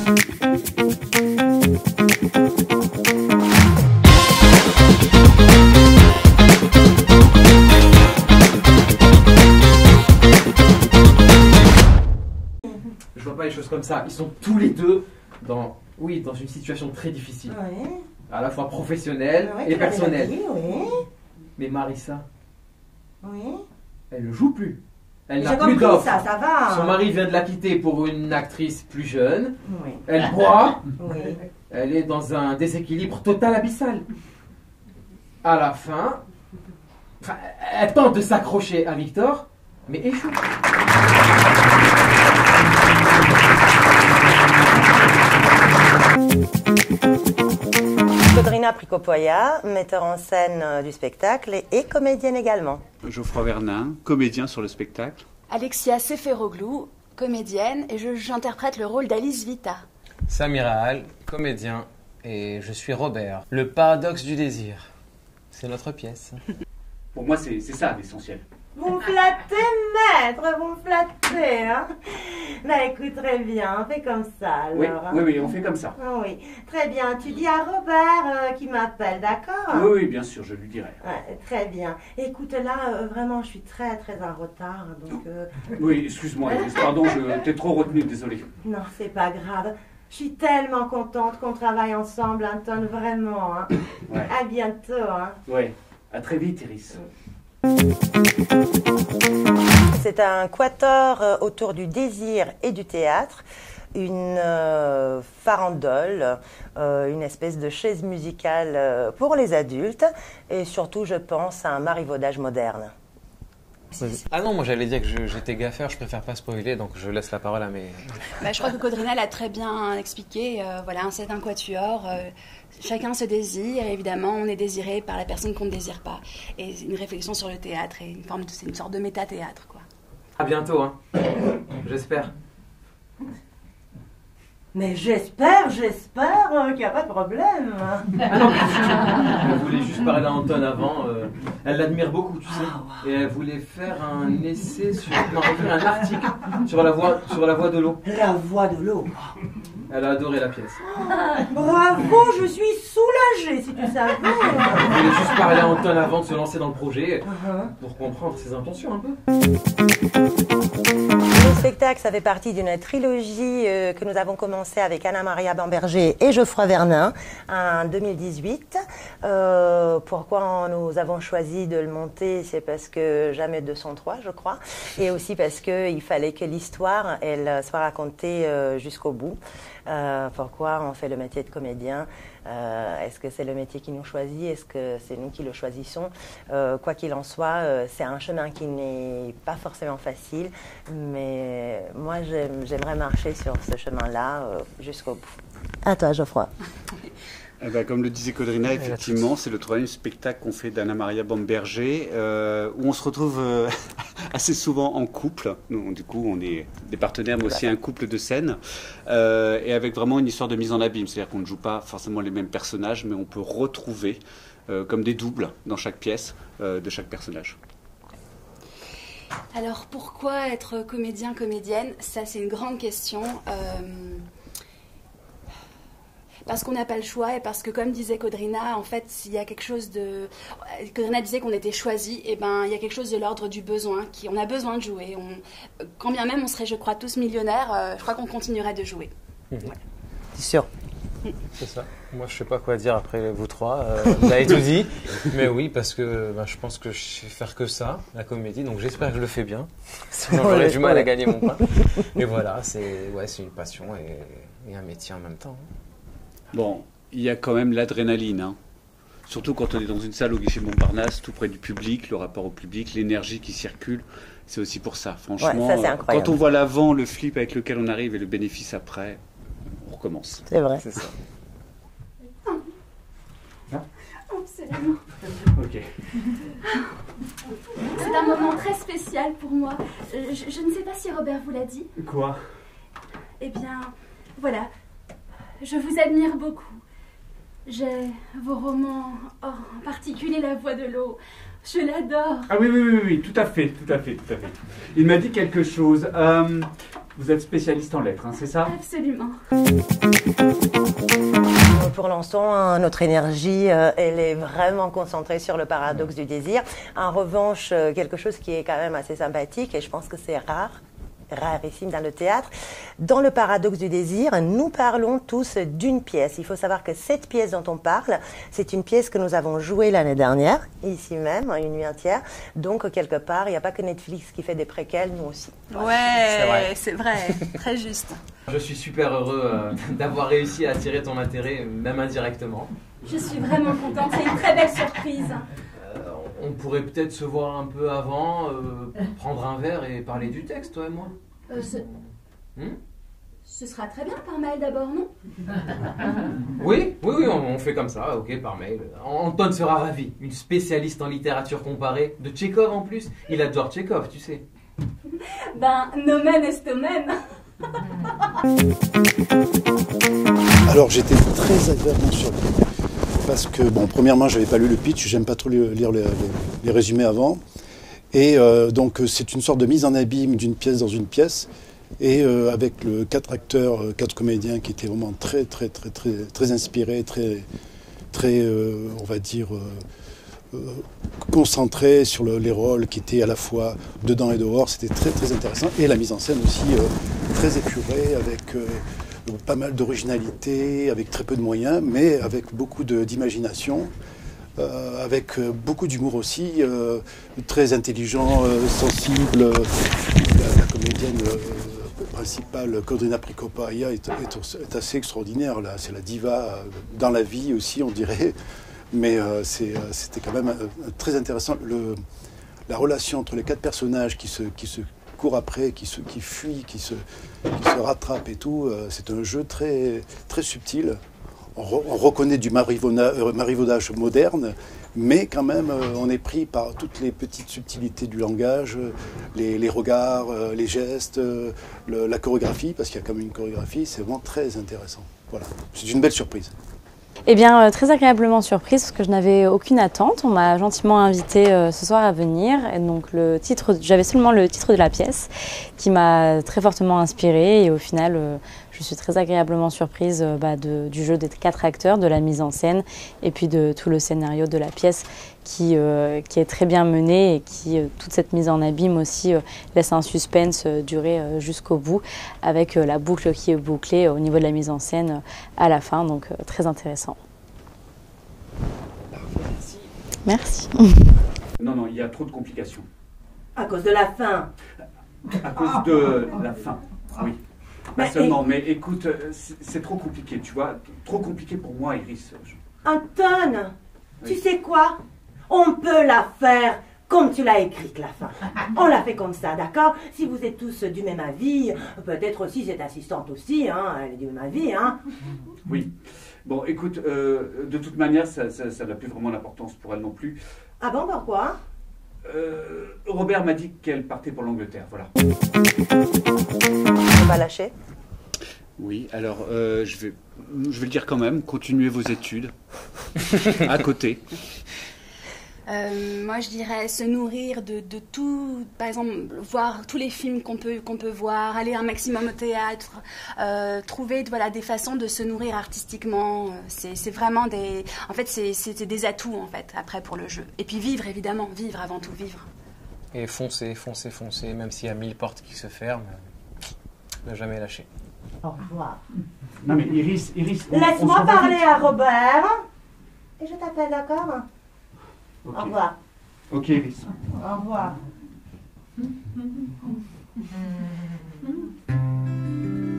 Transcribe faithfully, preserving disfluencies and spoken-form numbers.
Je vois pas les choses comme ça. Ils sont tous les deux dans, oui, dans une situation très difficile. Oui. À la fois professionnelle Oui, et personnelle. dit, oui. Mais Marissa, Oui. elle ne joue plus. Elle n'a J'ai plus compris d'offres. ça, ça va. Son mari vient de la quitter pour une actrice plus jeune. Oui. Elle boit. Oui. Elle est dans un déséquilibre total abyssal. À la fin, enfin, elle tente de s'accrocher à Victor, mais échoue. Codrina Pricopoia, metteur en scène euh, du spectacle et, et comédienne également. Geoffroy Vernin, comédien sur le spectacle. Alexia Seferoglou, comédienne, et je- j'interprète le rôle d'Alice Vita. Samir Al, comédien, et je suis Robert. Le paradoxe du désir. C'est notre pièce. Pour moi, c'est c'est ça l'essentiel. Vous me flattez, maître, vous me flattez, hein. Bah écoute, très bien, on fait comme ça alors. Oui, hein. oui, oui, on fait comme ça. Oui, très bien. Tu dis à Robert euh, qui m'appelle, d'accord? Oui, oui, bien sûr, je lui dirai. Ouais, très bien. Écoute, là, euh, vraiment, je suis très, très en retard, donc... euh, Oui, excuse-moi, Iris, pardon, je t'ai trop retenu, désolé. Non, c'est pas grave. Je suis tellement contente qu'on travaille ensemble, Anton, vraiment. Hein. Ouais. À bientôt. Hein. Ouais, à très vite, Iris. C'est un quatuor euh, autour du désir et du théâtre, une euh, farandole, euh, une espèce de chaise musicale euh, pour les adultes et surtout, je pense, à un marivaudage moderne. Ah non, moi j'allais dire que je- j'étais gaffeur, je préfère pas spoiler, donc je laisse la parole à mes... Bah, je crois que Codrina l'a très bien expliqué. Euh, voilà, c'est un quatuor. euh, chacun se désire, et évidemment, on est désiré par la personne qu'on ne désire pas. Et c'est une réflexion sur le théâtre, et une forme de, c'est une sorte de méta-théâtre, quoi. À bientôt, hein. J'espère. Mais j'espère, j'espère euh, qu'il n'y a pas de problème. Ah non, elle voulait juste parler à Anton avant. euh, elle l'admire beaucoup, tu sais. Et elle voulait faire un essai sur. Non, écrire un article sur la voie, sur la voie de l'eau. La voix de l'eau. Elle a adoré la pièce. Bravo, je suis soulagée, si tu savais. Elle voulait juste parler à Anton avant de se lancer dans le projet Uh-huh. pour comprendre ses intentions un peu. Le spectacle, ça fait partie d'une trilogie euh, que nous avons commencé avec Anna-Maria Bamberger et Geoffroy Vernin en deux mille dix-huit. Euh, pourquoi nous avons choisi de le monter? C'est parce que jamais deux cent trois, je crois, et aussi parce qu'il fallait que l'histoire elle soit racontée euh, jusqu'au bout. Euh, pourquoi on fait le métier de comédien? Euh, Est-ce que c'est le métier qui nous choisit? Est-ce que c'est nous qui le choisissons? Euh, quoi qu'il en soit, euh, c'est un chemin qui n'est pas forcément facile, mais moi j'aime- j'aimerais marcher sur ce chemin-là euh, jusqu'au bout. À toi, Geoffroy. Eh ben, comme le disait Codrina, effectivement, c'est le troisième spectacle qu'on fait d'Anna-Maria Bamberger, euh, où on se retrouve euh, assez souvent en couple. Nous, du coup, on est des partenaires, mais aussi un couple de scène, euh, et avec vraiment une histoire de mise en abîme. C'est-à-dire qu'on ne joue pas forcément les mêmes personnages, mais on peut retrouver euh, comme des doubles dans chaque pièce euh, de chaque personnage. Alors, pourquoi être comédien, comédienne? Ça, c'est une grande question. Euh, Parce qu'on n'a pas le choix et parce que, comme disait Codrina, en fait, s'il y a quelque chose de... Codrina disait qu'on était choisi, et ben il y a quelque chose de l'ordre du besoin, qui on a besoin de jouer. On, quand bien même on serait, je crois, tous millionnaires, euh, je crois qu'on continuerait de jouer. Mmh. Ouais. C'est sûr. C'est ça. Moi, je sais pas quoi dire après vous trois. Euh, vous avez tout dit. Mais oui, parce que ben, je pense que je sais faire que ça, la comédie. Donc j'espère que je le fais bien. Sinon, j'aurais du mal à gagner mon pain. Et voilà, c'est ouais, c'est une passion et, et un métier en même temps. Bon, il y a quand même l'adrénaline, hein. Surtout quand on est dans une salle au guichet Montparnasse, tout près du public, le rapport au public, l'énergie qui circule. C'est aussi pour ça, franchement. Ouais, ça, c'est euh, incroyable. quand on voit l'avant, le flip avec lequel on arrive et le bénéfice après, on recommence. C'est vrai. C'est ça. Absolument. Ok. C'est un moment très spécial pour moi. Je, je ne sais pas si Robert vous l'a dit. Quoi? Eh bien, voilà. Je vous admire beaucoup. J'ai vos romans, oh, en particulier La Voix de l'eau. Je l'adore. Ah oui, oui, oui, oui, tout à fait, tout à fait, tout à fait. Il m'a dit quelque chose. Euh, Vous êtes spécialiste en lettres, hein, c'est ça? Absolument. Pour l'instant, notre énergie, euh, elle est vraiment concentrée sur le paradoxe du désir. En revanche, euh, quelque chose qui est quand même assez sympathique, et je pense que c'est rare, rarissime dans le théâtre. Dans le paradoxe du désir, nous parlons tous d'une pièce. Il faut savoir que cette pièce dont on parle, c'est une pièce que nous avons jouée l'année dernière, ici même, une nuit entière. Donc, quelque part, il n'y a pas que Netflix qui fait des préquels, nous aussi. Ouais, c'est vrai, vrai. Très juste. Je suis super heureux euh, d'avoir réussi à attirer ton intérêt, même indirectement. Je suis vraiment contente, c'est une très belle surprise. Euh, on pourrait peut-être se voir un peu avant, euh, prendre un verre et parler du texte, toi et moi. Euh, ce... Hmm ce sera très bien par mail d'abord, non? Oui, oui, oui, on, on fait comme ça, ok, par mail. Anton sera ravi, une spécialiste en littérature comparée, de Tchekhov en plus. Il adore Tchekhov, tu sais. Ben, nomen est omen. Alors j'étais très agréablement surpris parce que, bon, premièrement, je n'avais pas lu le pitch, j'aime pas trop lire les, les, les résumés avant. Et euh, donc c'est une sorte de mise en abîme d'une pièce dans une pièce. Et euh, avec le, quatre acteurs, euh, quatre comédiens qui étaient vraiment très, très, très, très, très inspirés, très, très euh, on va dire, euh, euh, concentrés sur le, les rôles qui étaient à la fois dedans et dehors. C'était très, très intéressant. Et la mise en scène aussi euh, très épurée, avec euh, pas mal d'originalité, avec très peu de moyens, mais avec beaucoup d'imagination. Euh, avec euh, beaucoup d'humour aussi, euh, très intelligent, euh, sensible. La, la comédienne euh, principale, Kodrina Prikopaya, est, est, est assez extraordinaire. Là. C'est la diva euh, dans la vie aussi, on dirait. Mais euh, c'était euh, quand même euh, très intéressant. Le, la relation entre les quatre personnages qui se, qui se courent après, qui, se, qui fuient, qui se, qui se rattrapent et tout, euh, c'est un jeu très, très subtil. On, re, on reconnaît du marivaudage moderne, mais quand même, euh, on est pris par toutes les petites subtilités du langage, les, les regards, euh, les gestes, euh, le, la chorégraphie, parce qu'il y a quand même une chorégraphie, c'est vraiment très intéressant. Voilà, c'est une belle surprise. Eh bien, euh, très agréablement surprise, parce que je n'avais aucune attente. On m'a gentiment invité euh, ce soir à venir. Et donc, le titre, j'avais seulement le titre de la pièce, qui m'a très fortement inspirée. Et au final, euh, je suis très agréablement surprise euh, bah, de, du jeu des quatre acteurs, de la mise en scène, et puis de tout le scénario de la pièce, qui, euh, qui est très bien mené et qui, euh, toute cette mise en abîme aussi, euh, laisse un suspense euh, durer euh, jusqu'au bout, avec euh, la boucle qui est bouclée euh, au niveau de la mise en scène euh, à la fin, donc euh, très intéressant. Merci. Non, non, il y a trop de complications. À cause de la fin. À cause de la fin, oui. Pas seulement, mais écoute, c'est trop compliqué, tu vois. Trop compliqué pour moi, Iris. Anton, oui. Tu sais quoi? On peut la faire comme tu l'as écrite, la fin. On l'a fait comme ça, d'accord? Si vous êtes tous du même avis, peut-être aussi cette assistante aussi, hein, elle est du même avis, hein? Oui. Bon, écoute, euh, de toute manière, ça n'a plus vraiment d'importance pour elle non plus. Ah bon, pourquoi? euh, Robert m'a dit qu'elle partait pour l'Angleterre, voilà. On va lâcher? Oui, alors euh, je, vais, je vais le dire quand même, continuez vos études à côté. Euh, moi, je dirais se nourrir de, de tout, par exemple, voir tous les films qu'on peut, qu'on peut voir, aller un maximum au théâtre, euh, trouver voilà, des façons de se nourrir artistiquement. C'est vraiment des... En fait, c'est des atouts, en fait, après, pour le jeu. Et puis vivre, évidemment, vivre avant tout, vivre. Et foncer, foncer, foncer, même s'il y a mille portes qui se ferment, ne jamais lâcher. Au revoir. Non mais Iris, Iris... Laisse-moi parler à Robert. Et je t'appelle, d'accord? Okay. Au revoir. Ok, Iris. Au revoir.